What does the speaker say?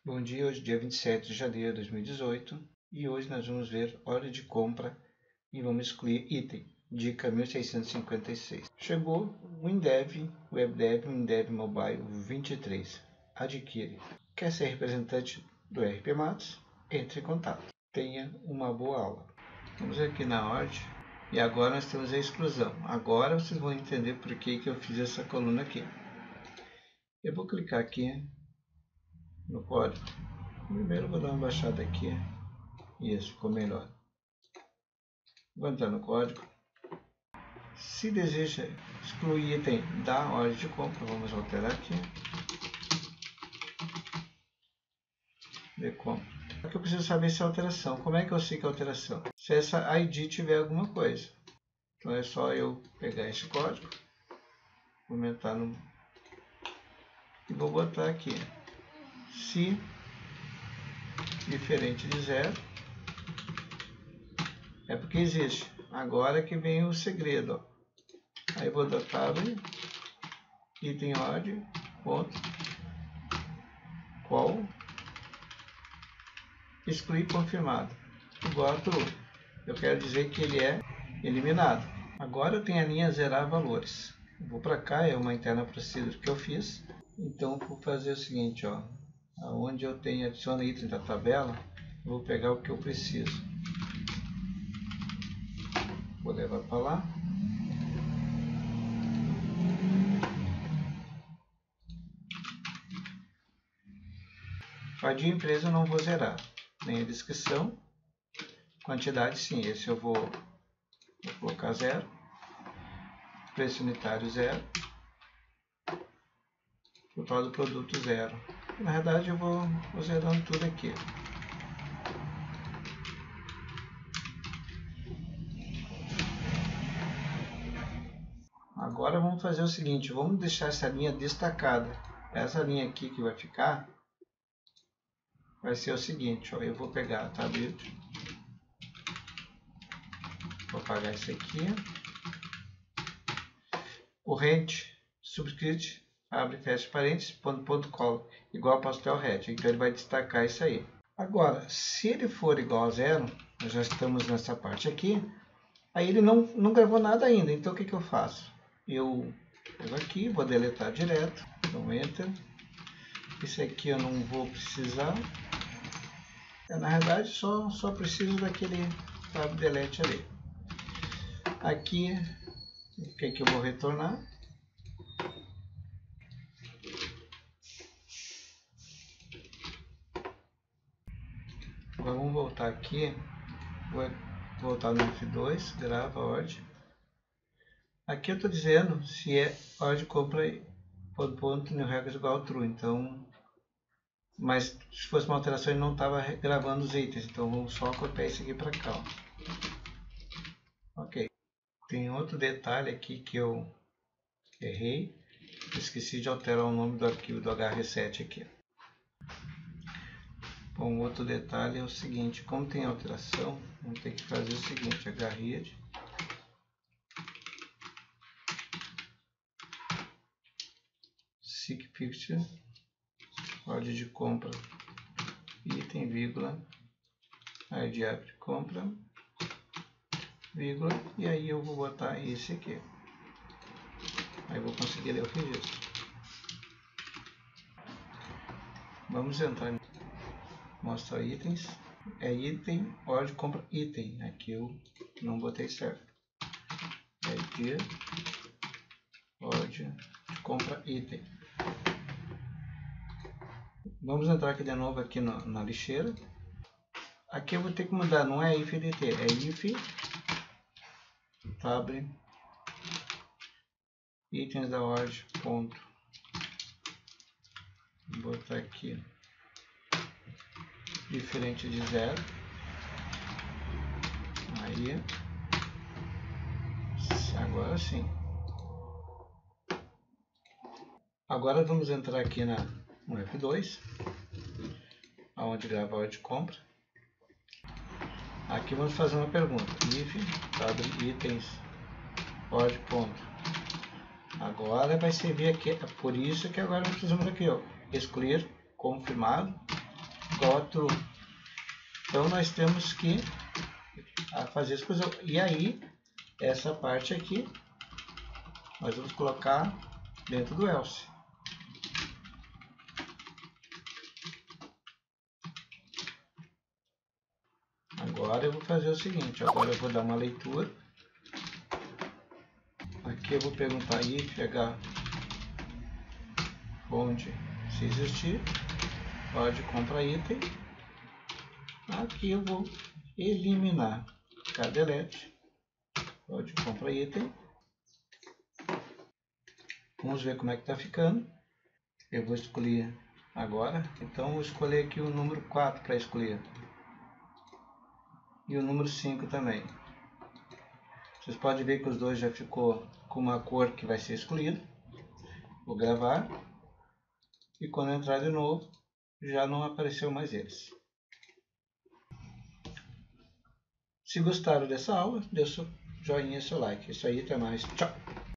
Bom dia, hoje é dia 27 de janeiro de 2018 e hoje nós vamos ver hora de compra e vamos excluir item, dica 1656. Chegou o WinDev, WebDev, WinDev Mobile 23. Adquire. Quer ser representante do RP Matos? Entre em contato. Tenha uma boa aula. Vamos aqui na ordem e agora nós temos a exclusão. Agora vocês vão entender por que eu fiz essa coluna aqui. Eu vou clicar aqui no código. Primeiro vou dar uma baixada aqui. Isso, ficou melhor. Vou entrar no código. Se deseja excluir item da ordem de compra, vamos alterar aqui. Ver como. Aqui eu preciso saber se é alteração. Como é que eu sei que é alteração? Se essa ID tiver alguma coisa. Então é só eu pegar esse código, aumentar no e vou botar aqui. Se diferente de 0, é porque existe. Agora que vem o segredo. Ó. Aí vou dar tab, item ordem, ponto, qual, excluir confirmado. Igual a true. Eu quero dizer que ele é eliminado. Agora eu tenho a linha zerar valores. Eu vou para cá, é uma interna procedure que eu fiz. Então vou fazer o seguinte, ó. Onde eu tenho adiciona item da tabela, eu vou pegar o que eu preciso. Vou levar para lá. A de empresa eu não vou zerar, nem a descrição. Quantidade sim, esse eu vou colocar 0. Preço unitário 0. Total do produto 0. Na verdade eu vou zerando tudo aqui. Agora vamos fazer o seguinte, vamos deixar essa linha destacada. Essa linha aqui que vai ficar, vai ser o seguinte, ó, eu vou pegar a tablet, vou apagar isso aqui, corrente, subscript, abre, fecha parênteses, ponto, colo, igual a pastel red, então ele vai destacar isso aí. Agora, se ele for igual a 0, nós já estamos nessa parte aqui, aí ele não gravou nada ainda, então o que eu faço? Eu pego aqui, vou deletar direto, então enter, esse aqui eu não vou precisar, na verdade só preciso daquele tab delete ali. Aqui, o que eu vou retornar? Agora vamos voltar aqui, vou voltar no F2, grava a ordem. Aqui eu estou dizendo se é ordem de compra ponto new records igual true, então, mas se fosse uma alteração ele não estava gravando os itens, então vamos só copiar isso aqui para cá. Ó. Ok. Tem outro detalhe aqui que eu errei, esqueci de alterar o nome do arquivo do H-Reset aqui. Bom, outro detalhe é o seguinte, como tem alteração, vamos ter que fazer o seguinte, H-Read, seek picture, ordem de compra, item, vírgula, ID app de compra, vírgula, e aí eu vou botar esse aqui. Aí vou conseguir ler o registro. Vamos entrar em mostrar itens. É item, ordem de compra, item. Aqui eu não botei certo. ID, ordem de compra, item. Vamos entrar aqui de novo aqui na lixeira. Aqui eu vou ter que mudar, não é if dt, é if tab itens da ordem, ponto. Vou botar aqui diferente de 0. Aí, agora sim. Agora vamos entrar aqui no F2, onde grava a ordem de compra. Aqui vamos fazer uma pergunta. If tab itens ordem, ponto. Agora vai servir aqui, é por isso que agora nós precisamos aqui, ó, excluir confirmado, igual a true. Então nós temos que fazer a exclusão. E aí, essa parte aqui, nós vamos colocar dentro do else. Agora eu vou fazer o seguinte, agora eu vou dar uma leitura. Aqui eu vou perguntar if h onde se existir, hora de compra item. Aqui eu vou eliminar delete, hora de compra item. Vamos ver como é que está ficando. Eu vou escolher agora, então vou escolher aqui o número 4 para escolher. E o número 5 também. Vocês podem ver que os dois já ficou com uma cor que vai ser excluída. Vou gravar. E quando entrar de novo, já não apareceu mais eles. Se gostaram dessa aula, dê seu joinha e seu like. Isso aí, até mais. Tchau!